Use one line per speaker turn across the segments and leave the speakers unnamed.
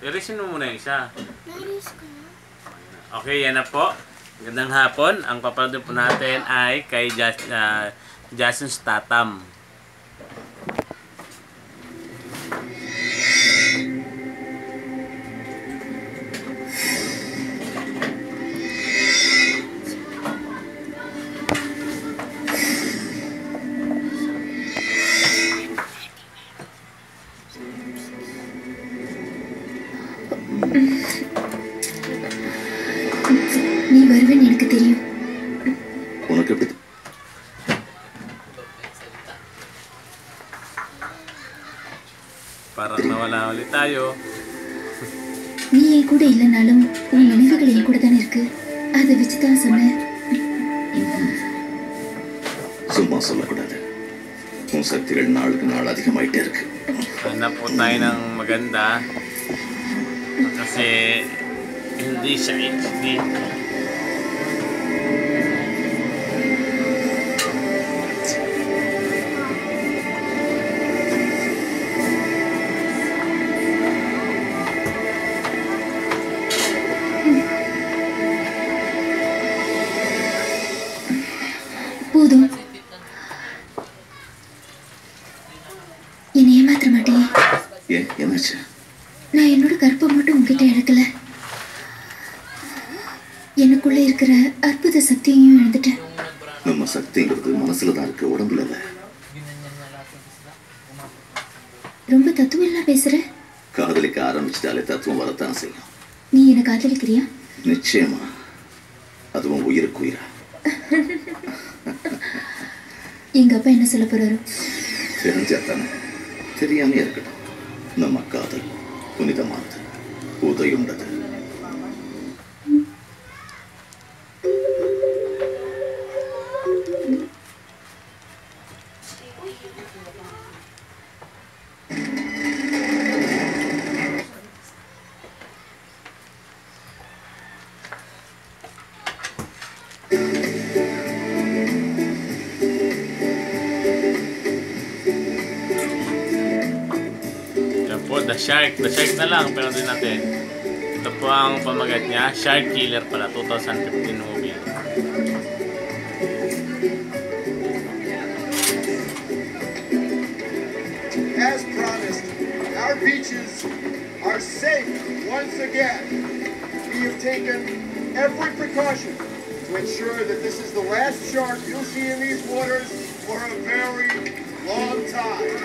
I-resin mo muna yung isa.
Na-erase ko na.
Okay, yan na po. Magandang hapon. Ang papanood po natin ay kay Jason Statham.
நீ வருவேன்னு எனக்கு தெரியும்.
உனக்கு எப்படி
Parang nawala ulit tayo.
நீ என் கூட இல்லைனாலும் உன் நினைவுகள் என் கூட தானே இருக்கு. அதை வச்சு தான் சொன்னேன்.
சும்மா சொல்லக்கூடாது. உன் சக்திகள் நாளுக்கு நாள் அதிகமாயிட்டே இருக்கு.
Hanap po tayo ng maganda. Kasi hindi siya HD.
போதும். என்னை ஏமாத்திர மாட்டேன்.
ஏன் என்னாச்சு?
நான் என்னோட கற்பை மட்டும் உங்ககிட்ட இழக்கல. எனக்குள்ள இருக்கிற அற்புத சக்தியையும் இழந்துட்டேன்.
நம்ம சக்திங்கிறது மனசுல தான் இருக்கு, உடம்புல இல்ல.
ரொம்ப தத்துவம் எல்லாம் பேசுற.
காதலிக்க ஆரம்பிச்சிட்டாலே தத்துவம் வரத்தான் செய்யும்.
நீ என்ன காதலிக்கிறியா?
நிச்சயமா. அதுவும் உயிருக்கு உயிரா.
எங்க அப்பா என்ன சொல்ல போறாரு?
தெரிஞ்சாத்தானே. தெரியாமே இருக்கட்டும். நம்ம காதல் புனிதமானது, உதயுண்டது.
The Shark na lang, pero din natin. Ito po ang pamagat niya, Shark Killer pala, 2015 movie.
As promised, our beaches are safe once again. We have taken every precaution to ensure that this is the last shark you'll see in these waters for a very long time.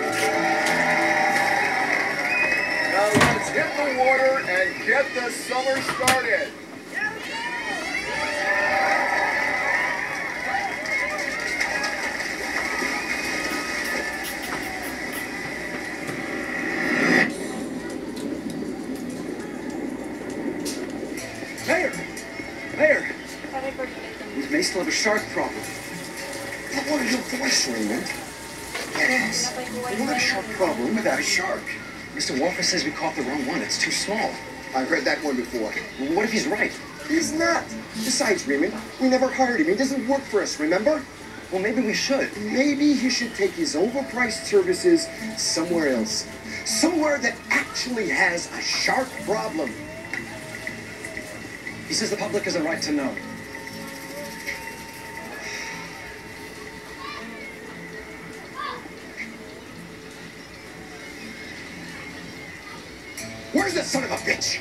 Now let's hit the water and get the summer started. Mayor, we may still have a shark problem. But what is your voice, Raymond? Yes, we don't have a shark problem without a shark. Mr. Walker says we caught the wrong one. It's too small. I've heard that one before. Well, what if he's right? He's not. Besides, Raymond, we never hired him. He doesn't work for us, remember? Well, maybe we should. Maybe he should take his overpriced services somewhere else. Somewhere that actually has a shark problem. He says the public has a right to know. Where's that son of a bitch?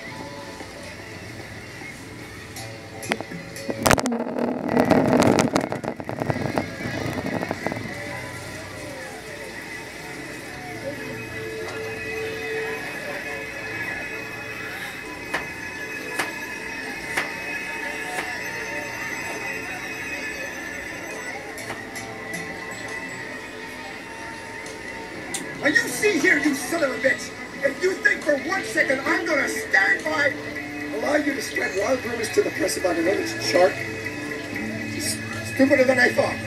Now you see here, you son of a bitch! If you think for 1 second I'm gonna stand by, allow you to spread wild rumors to the press about another shark, it's stupider than I thought.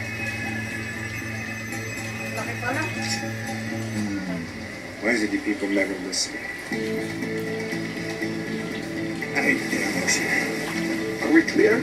Why is it you people never listen? Are we clear?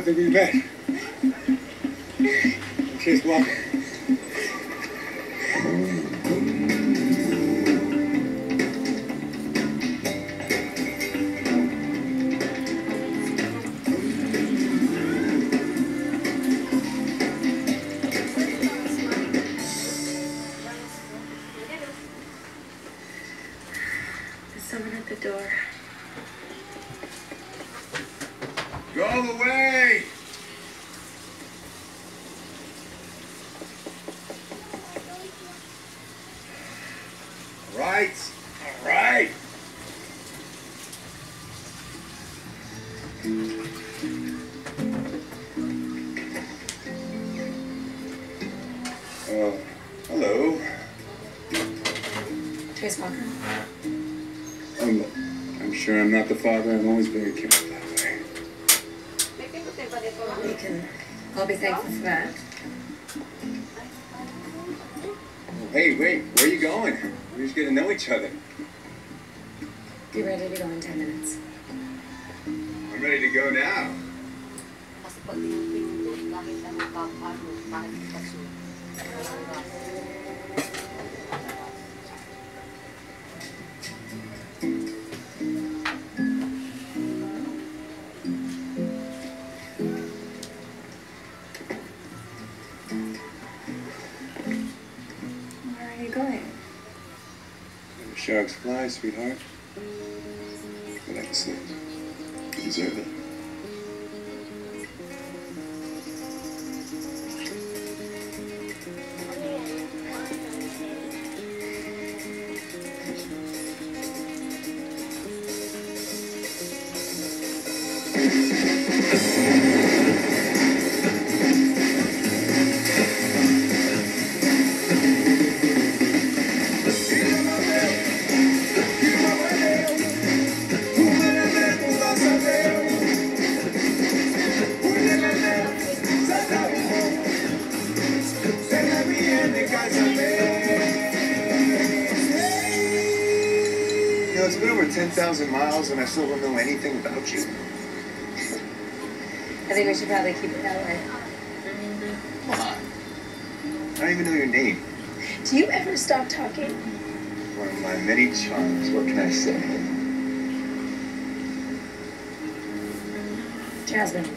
think we met. Chase, welcome.
There's someone at the door.
Go away! All right. All right. Hello.
Chase Walker.
I'm sure I'm not the father. I'm always very careful that way.
We can all be thankful for that.
Oh, hey, wait. Where are you going? We're just getting to know each other.
Be ready to go in 10 minutes.
I'm ready to go now.
Kasi pag pinindot, kahit ano papano, kahit pagsunod.
Where are you going?
Where the sharks fly, sweetheart. But excellent. You deserve it. You know, it's been over 10,000 miles and I still don't know anything about you.
I think we should probably keep it that way.
Why? I don't even know your name.
Do you ever stop talking?
One of my many charms. What can I say?
Jasmine.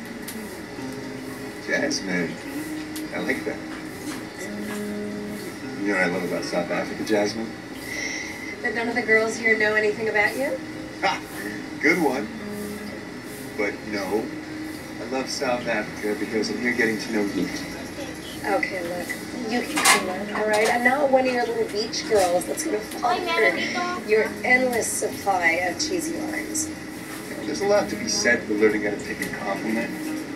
Jasmine. I like that. You know what I love about South Africa, Jasmine?
That none of the girls here know anything about you?
Ha! Good one. But no, I love South Africa because I'm here getting to know you.
Okay, look. You can come on, all right? I'm not one of your little beach girls that's going to fall for your endless supply of cheesy lines.
There's a lot to be said for learning how to take a compliment.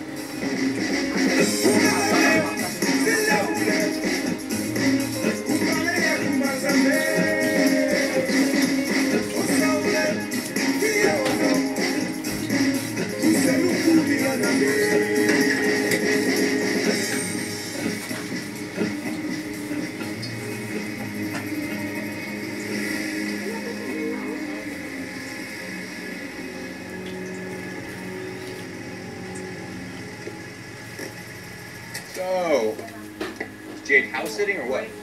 So, is Jade house sitting or what?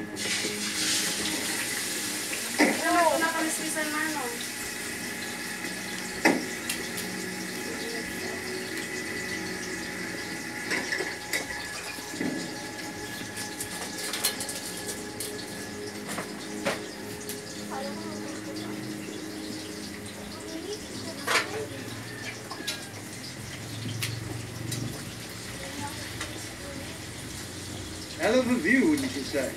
Hell of a view, wouldn't you say?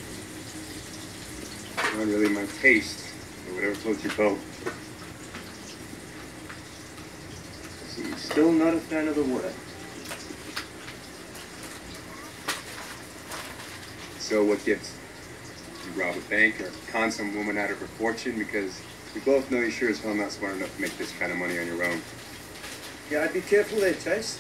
Not really my taste, or whatever floats your boat. So you're still not a fan of the water. So what gives? You rob a bank or con some woman out of her fortune? Because we both know you sure as hell not smart enough to make this kind of money on your own.
Yeah, I'd be careful there, Chase.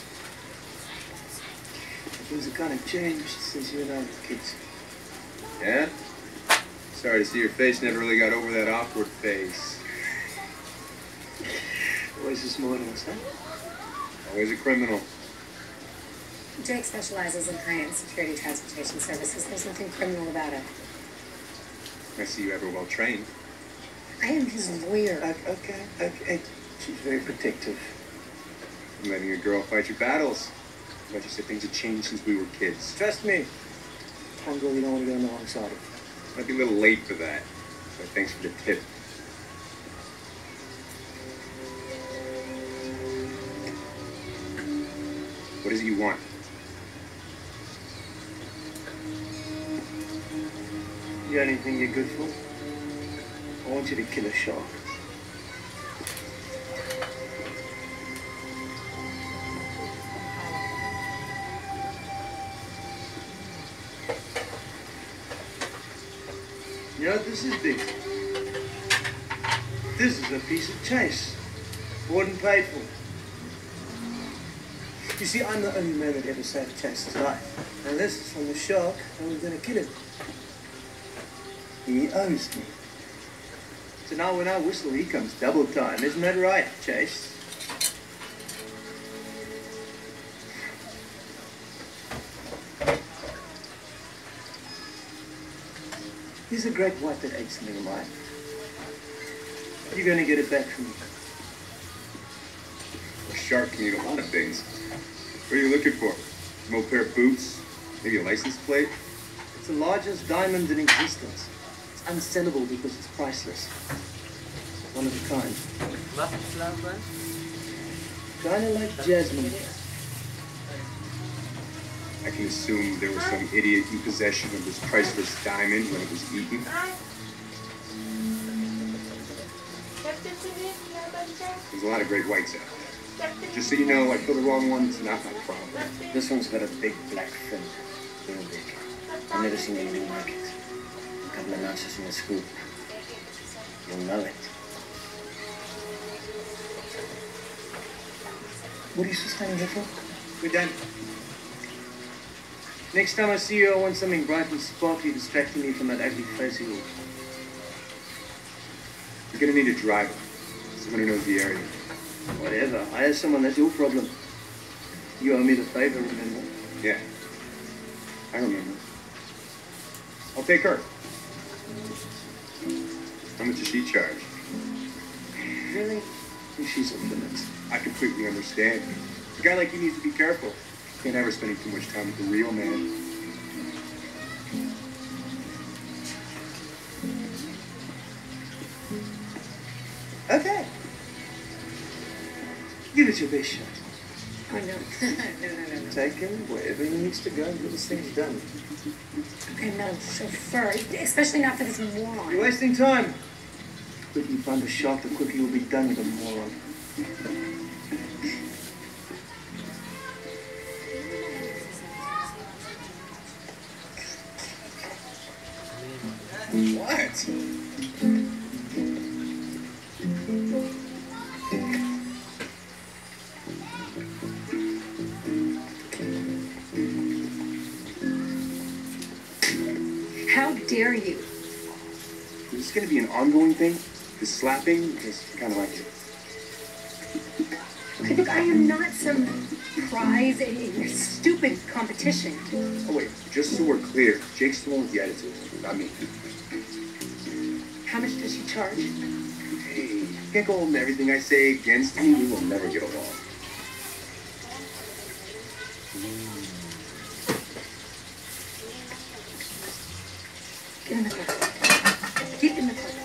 Things have kind of changed since you and I were kids.
Yeah? Sorry to see your face never really got over that awkward phase.
Always this morning, huh?
Always a criminal.
Jake specializes in high-end security transportation services. There's nothing criminal about it.
I see you ever well trained.
I am his lawyer.
Okay. She's very protective.
I'm letting your girl fight your battles. But you said things have changed since we were kids.
Trust me. Tango, you don't want to go on the wrong side of it.
Might be a little late for that. But thanks for the tip. What is it you want?
The only thing you're good for? I want you to kill a shark. You know what this is, Big? This is a piece of chase. Bought and paid for. You see, I'm the only man that ever saved Chase's life. And this is from the shark, and we're gonna kill him. He owes me. So now when I whistle, he comes double time. Isn't that right, Chase? He's a great white that ate something of mine. You're gonna get it back from me.
A shark can eat a lot of things. What are you looking for? Some old pair of boots? Maybe a license plate?
It's the largest diamond in existence. It's unsellable because it's priceless. One of a kind. Kinda like jasmine.
I can assume there was some idiot in possession of this priceless diamond when it was eaten. There's a lot of great whites out there. Just so you know, I kill the wrong one, it's not my problem.
This one's got a big black fin. Real big. I've never seen anything like it. A couple of notches in the scoop. You'll know it. What are you standing here for? We're done. Next time I see you, I want something bright and sparkly distracting me from that ugly face of yours.
You're gonna need a driver. Someone who knows the area.
Whatever. Hire someone, that's your problem. You owe me the favor, remember?
Yeah. I remember. I'll take her. How much does she charge?
Really? She's off limits.
I completely understand. A guy like you needs to be careful. Can't ever spending too much time with the real man.
Okay. Give it your best shot.
Oh, no. No.
Take him wherever he needs to go and get his things done.
I'm not a chauffeur, especially not for this moron.
You're wasting time. The quicker you find a shark, the quicker you'll be done with a moron.
What?
How dare you?
Is this gonna be an ongoing thing? This slapping is kind of like it.
Look, I am not some prize in your stupid competition.
Oh wait, just so we're clear, Jake's the one with the attitude, not me.
How much does she charge?
Hey, you can't go holding everything I say against me. We will never get along.
Get in the car. Get in the car.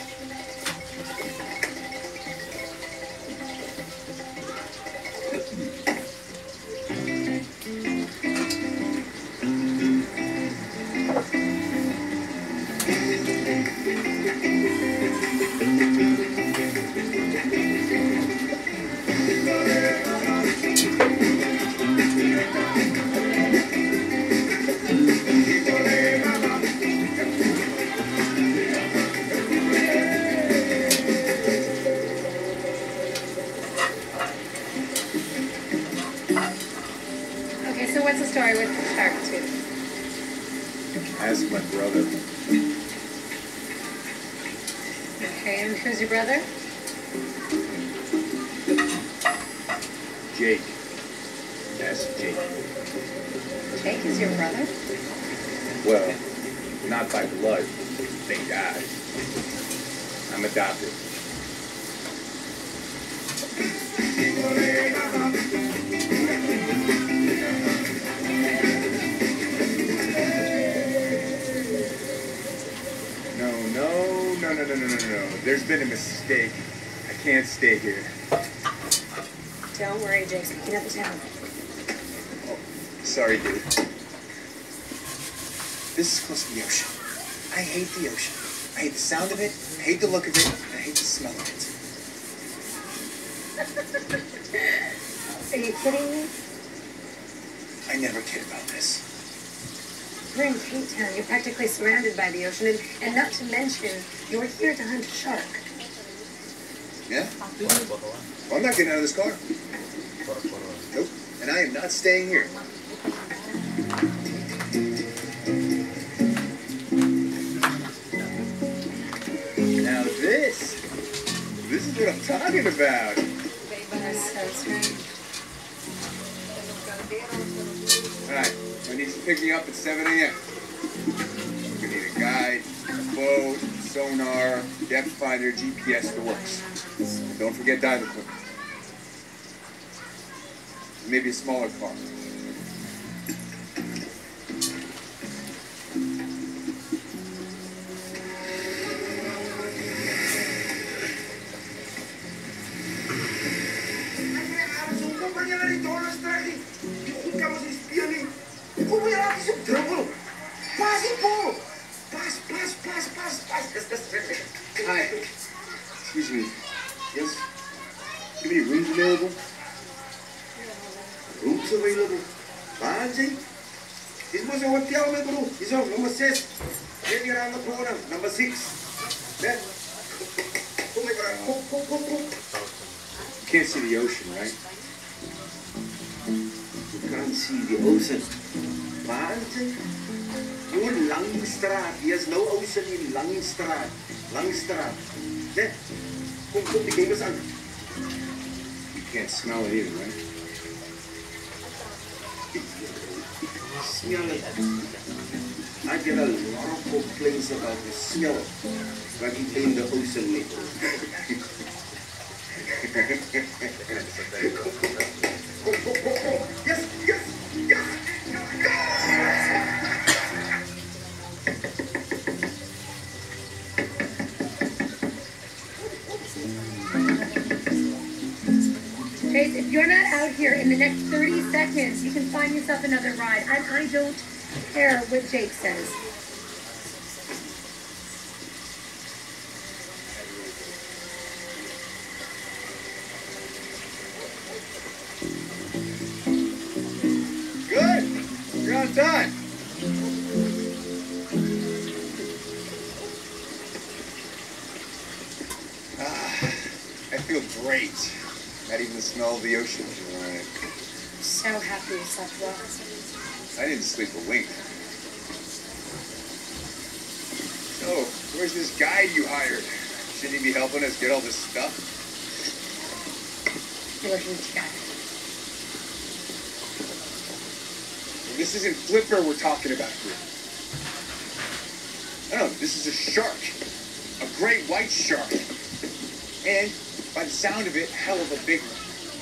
Okay, so what's the story with the shark tooth?
Ask my brother.
Okay, and who's your brother?
Jake. That's Jake.
Jake is your brother?
Well, not by blood, thank God. I'm adopted. No. There's been a mistake. I can't stay here.
Don't worry, Jake's picking up the town.
Oh, sorry, dude. This is close to the ocean. I hate the ocean. I hate the sound of it. I hate the look of it. And I hate the smell of it.
Are you kidding me?
I never kid about this.
You're in Cape Town. You're practically surrounded by the ocean. And not to mention, you're here to hunt a shark.
Yeah? Well, I'm not getting out of this car. Nope. And I am not staying here. Now this is what I'm talking about.
That's so strange.
Alright, I need to pick me up at 7 a.m. We need a guide, a boat, sonar, depth finder, GPS, the works. Don't forget dive equipment. Maybe a smaller car. Hi. Excuse me. Yes? Do you have any rooms available? Rooms available? Banji? This was a hotel, my bro. This is number 6. Then you're on the corner, number 6. Then. Oh my God. You can't see the ocean, right? You can't see the ocean. Banji? You're in Langstraat. There's no ocean in Langstraat. Langstraat. Then. Come, the game is on. You can't smell it either, right? Smell it. I get a lot of complaints about the smell when you blame the ocean label. Yes!
Chase, if you're not out here in the next 30 seconds, you can find yourself another ride. I don't care what Jake says.
Good! You're on time! I feel great. Not even the smell of the ocean is right.
I'm so happy you slept well.
I didn't sleep a wink. So, where's this guide you hired? Shouldn't he be helping us get all this stuff?
You're working together.
This isn't Flipper we're talking about here. No, this is a shark. A great white shark. And, by the sound of it, hell of a big one.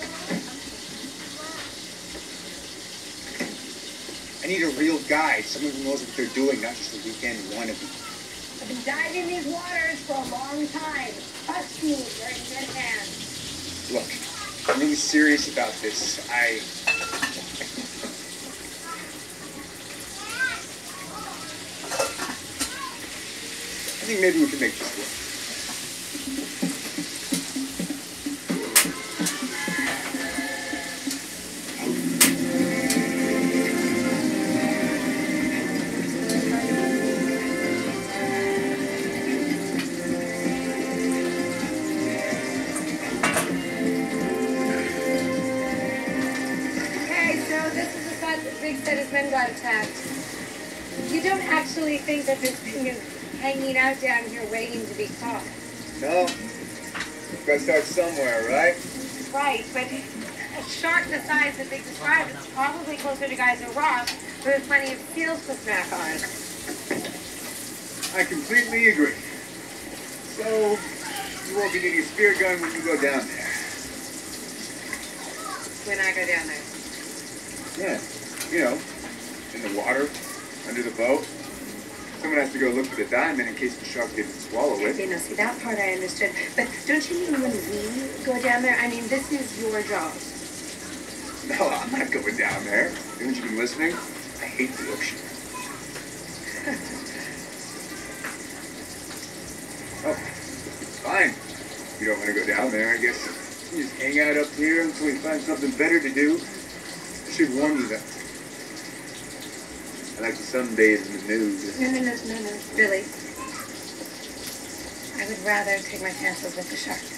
I need a real guide, someone who knows what they're doing, not just a weekend wannabe.
I've been diving these waters for a long time. Trust me, you're in good hands.
Look, I'm really serious about this. I think maybe we can make this work.
Big said his men got attacked. You don't actually think that this thing is hanging out down here waiting to be caught?
No. Gotta start somewhere, right?
Right, but a shark the size that they described is probably closer to Geyser Rock, with plenty of seals to snack on.
I completely agree. So, you won't be needing a spear gun when you go down there.
When I go down there.
Yeah, you know, in the water, under the boat. Someone has to go look for the diamond in case the shark didn't swallow it.
Okay, no, see, that part I understood. But don't you mean when we go down there? I mean, this is your job.
No, I'm not going down there. Haven't you been listening? I hate the ocean. Oh, fine. You don't want to go down there, I guess. You just hang out up here until we find something better to do. I should warn you that I like the sunbathe in the nude.
No, really. I would rather take my chances with the shark.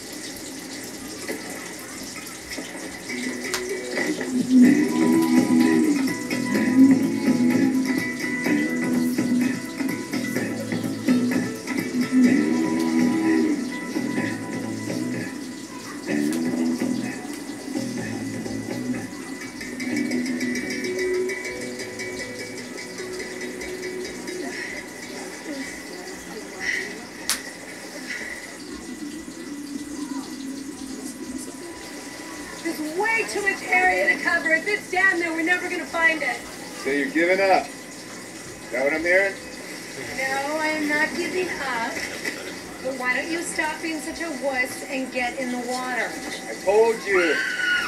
There's way too much area to cover. If it's down there, we're never going to find it.
So you're giving up? Is that what I'm hearing?
No, I am not giving up. But why don't you stop being such a wuss and get in the water?
I told you.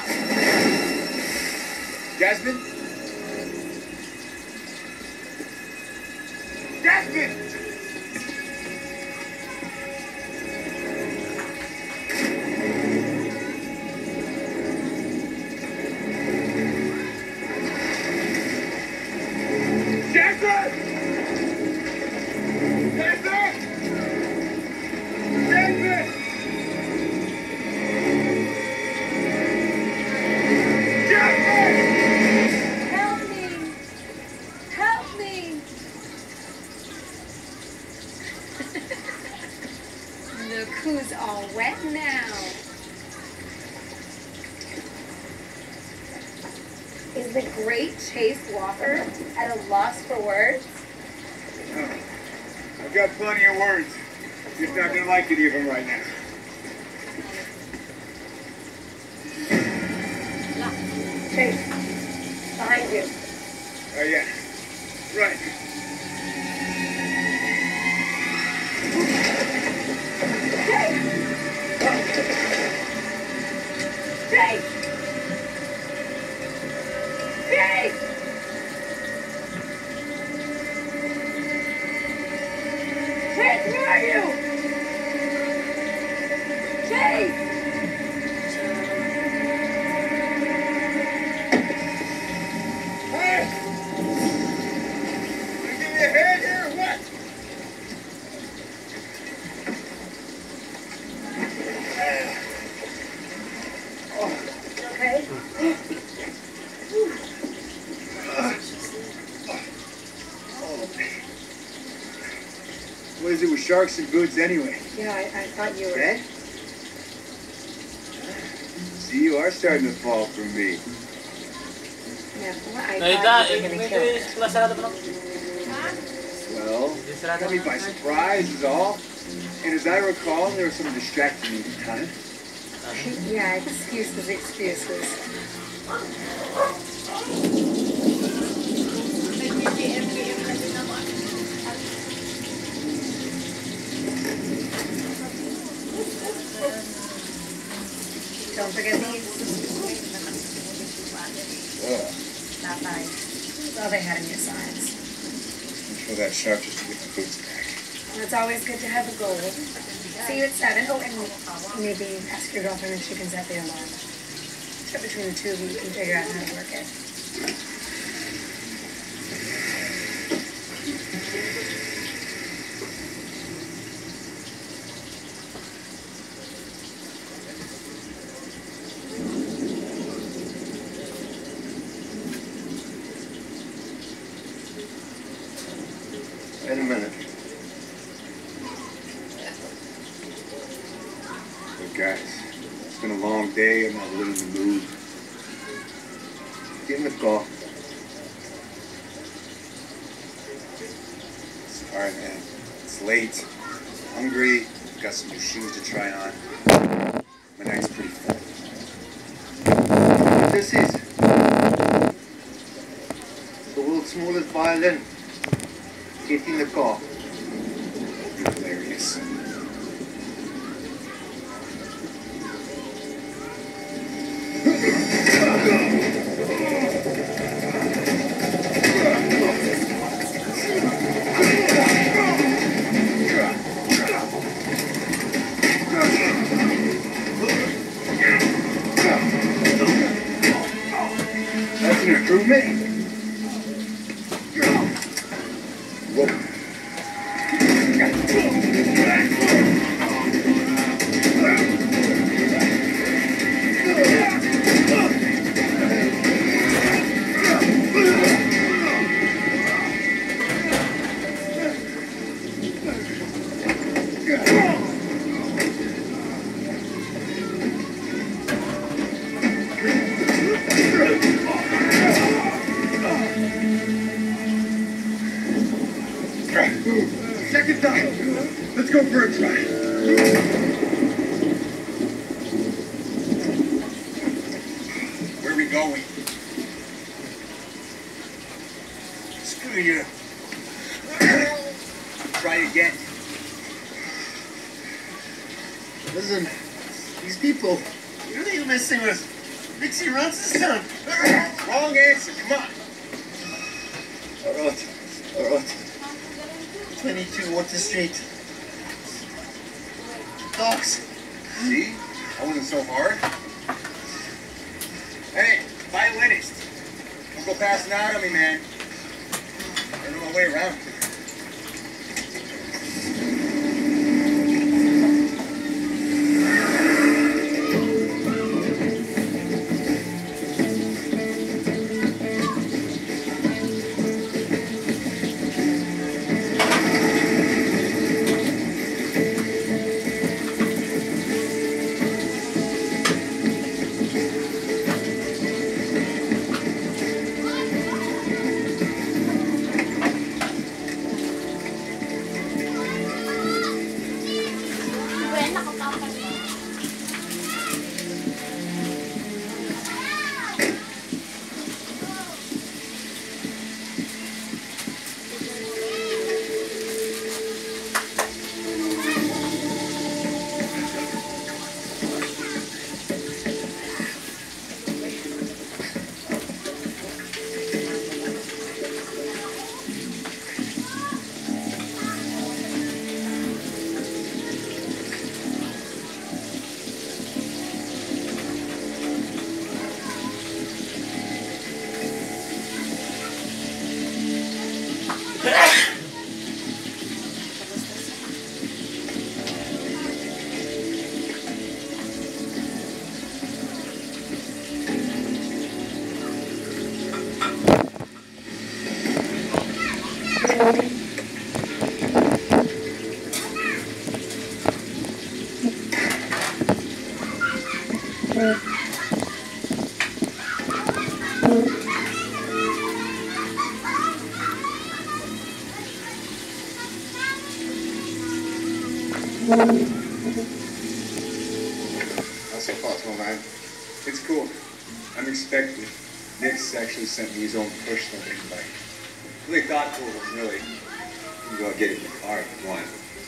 Jasmine? Jasmine!
Help me! Help me! Look who's all wet now. Is the great Chase Walker at a loss for words?
I've got plenty of words. You're not gonna like any of them right now.
Chase, behind you.
Oh yeah. Right.
Chase! Chase! Chase! Chase, where are you? Chase!
Hey! Wanna give me a hand here or what?
Okay.
What is it with sharks and boots anyway?
Yeah, I thought you were.
Red? See, you are starting to fall for me.
Yeah, well, I
Ay,
thought you were gonna kill
medyo
it.
masarado pa lang.
Well, caught me by surprise is all. And as I recall, there was some distracting me at the time.
Yeah, excuses. Don't forget these.
Ugh.
Not mine. That's all they had in your size.
I'm sure that shark just to get my boots back.
Well, it's always good to have a goal. See you at 7. Oh, and maybe ask your girlfriend if she can set the alarm. So between the two of you, you can figure out how to work it.
Wait a minute. Look, guys, it's been a long day. I'm not really in the mood. Get in the car. Alright, man. It's late. Hungry. Got some new shoes to try on. My night's pretty full. This is the world's smallest violin. Get in the car. You're hilarious. That's an improvement. Whoa. Second time. Let's go for a try. Where are we going? Screw you. Try again. Listen, these people, what are you messing with? Dixie runs this town. Wrong answer, come on. Alright. 22 Water Street. Dogs. See? That wasn't so hard. Hey, violinist. Don't go passing out on me, man. I know my way around. How's so possible, man? It's cool. Unexpected. Nick's actually sent me his own personal invite. Really thoughtful, really. You can go and get it in the car if you want.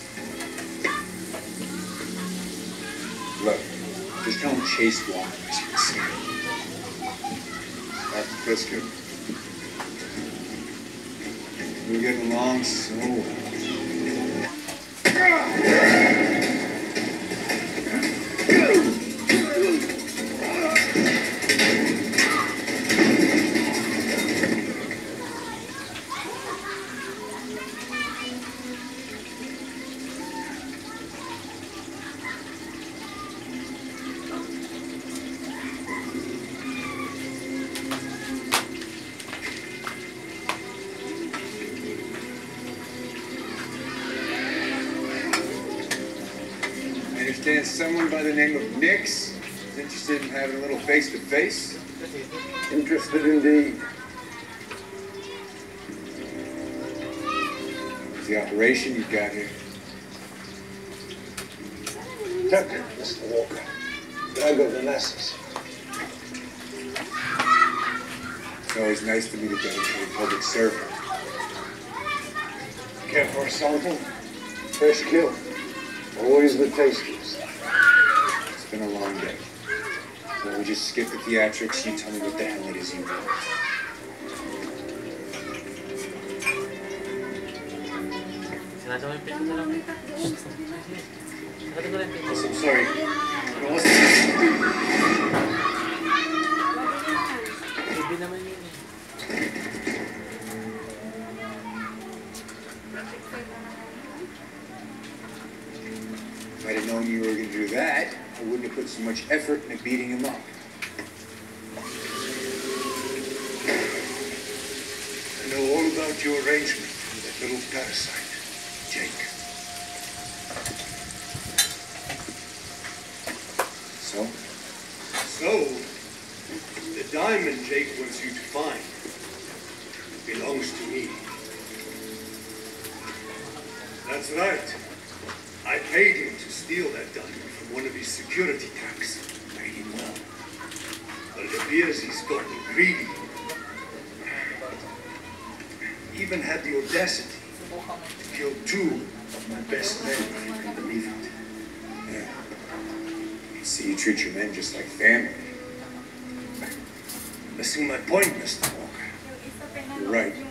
Look, just tell him Chase Walker is here to see him. That's Biscuit. We're getting along so well. I understand someone by the name of Nix is interested in having a little face-to-face. Interested indeed. What's the operation you've got here?
Tucker, Mr. Walker. Drug of the masses.
It's always nice to meet a dedicated public servant.
Care for a sample? Fresh kill. Always the tastiest.
It's been a long day. Well, we just skip the theatrics. You tell me what the hell it is you want.
Sinadya mo yung pinto na lang. Sinadya mo lang yung pinto.
I'm sorry. What was it?
Sabi naman yun eh.
If I'd have known you were going to do that, I wouldn't have put so much effort into beating him up.
I know all about your arrangement with that little parasite, Jake.
So?
So, the diamond Jake wants you to find belongs to me. That's right. I paid him to steal that diamond from one of his security tanks. Paid him well. But it appears he's gotten greedy. Even had the audacity to kill 2 of my best men, if you can believe it.
Yeah. See, you treat your men just like family.
Missing my point, Mr. Walker.
You're right.